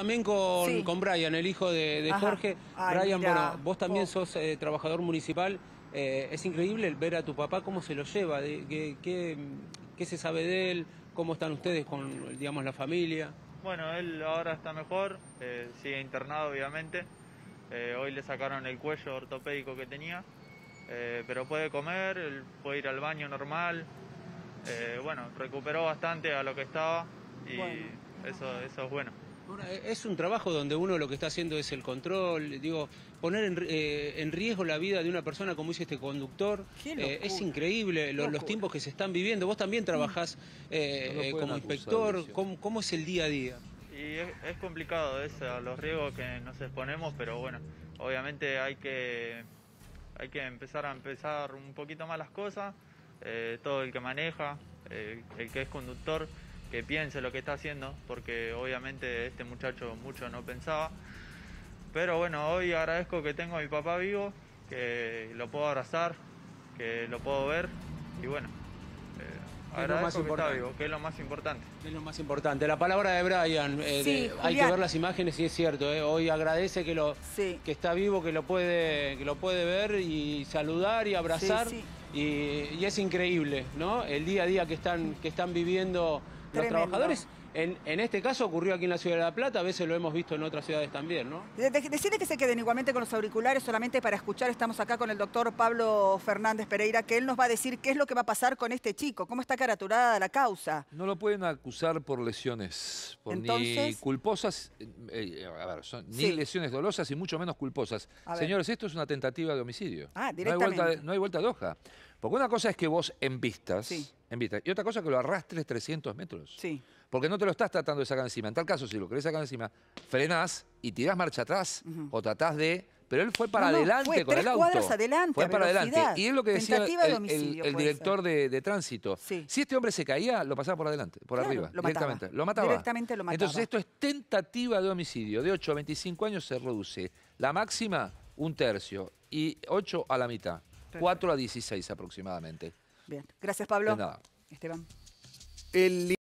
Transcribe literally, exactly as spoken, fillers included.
también con, Sí. con Brian, el hijo de, de Jorge. Ay, Brian, mirá, bueno, vos también oh. sos eh, trabajador municipal. Eh, es increíble el ver a tu papá cómo se lo lleva, de, qué, qué, qué se sabe de él, cómo están ustedes con, digamos, la familia. Bueno, él ahora está mejor, eh, sigue internado obviamente. Eh, hoy le sacaron el cuello ortopédico que tenía, eh, pero puede comer, él puede ir al baño normal. Eh, bueno, recuperó bastante a lo que estaba y Bueno. eso, eso es bueno. Ahora, es un trabajo donde uno lo que está haciendo es el control, digo, poner en, eh, en riesgo la vida de una persona como dice este conductor. Qué Eh, es locura. increíble lo- los Locura. tiempos que se están viviendo. Vos también trabajás eh, No lo eh, pueden como acusar, inspector. Lucio. ¿Cómo, ¿Cómo es el día a día? Y es, es complicado es a los riesgos que nos exponemos, pero bueno, obviamente hay que, hay que empezar a empezar un poquito más las cosas. Eh, todo el que maneja, eh, el que es conductor, que piense lo que está haciendo, porque obviamente este muchacho mucho no pensaba. Pero bueno, hoy agradezco que tengo a mi papá vivo, que lo puedo abrazar, que lo puedo ver y bueno, eh, Es lo más agradezco que está importante. vivo, que es lo más importante. Es lo más importante. La palabra de Brian, eh, Sí, de- hay que Julián. ver las imágenes y es cierto. eh, hoy agradece que, lo, Sí. que está vivo, que lo, puede, que lo puede ver y saludar y abrazar. Sí, sí. Y, y es increíble, ¿no? El día a día que están, que están viviendo los Tremendo. trabajadores. En, en este caso ocurrió aquí en la ciudad de La Plata, a veces lo hemos visto en otras ciudades también, ¿no? De- de- Decirle que se queden igualmente con los auriculares solamente para escuchar. Estamos acá con el doctor Pablo Fernández Pereira, que él nos va a decir qué es lo que va a pasar con este chico, cómo está caraturada la causa. No lo pueden acusar por lesiones, por ni Entonces- culposas, eh, eh, a ver, son ni Sí. lesiones dolosas y mucho menos culposas. A ver. Señores, esto es una tentativa de homicidio. Ah, no hay, directamente. vuelta de, no hay vuelta de hoja. Porque una cosa es que vos embistas, Sí. embistas, y otra cosa es que lo arrastres trescientos metros. Sí. Porque no te lo estás tratando de sacar encima. En tal caso, si lo querés sacar encima, frenás y tirás marcha atrás Ujú. o tratás de... Pero él fue para No, no, adelante fue con tres el auto. cuadras adelante, Fue a para velocidad. adelante. Y es lo que decía Tentativa de el, homicidio, el- el puede director de, de tránsito. Sí. Si este hombre se caía, lo pasaba por adelante, por Claro, arriba, lo mataba. directamente. Lo mataba. Directamente lo mataba. Entonces esto es tentativa de homicidio. De ocho a veinticinco años se reduce. La máxima, un tercio. Y ocho a la mitad. cuatro a dieciséis aproximadamente. Bien. Gracias, Pablo. De nada. Esteban. El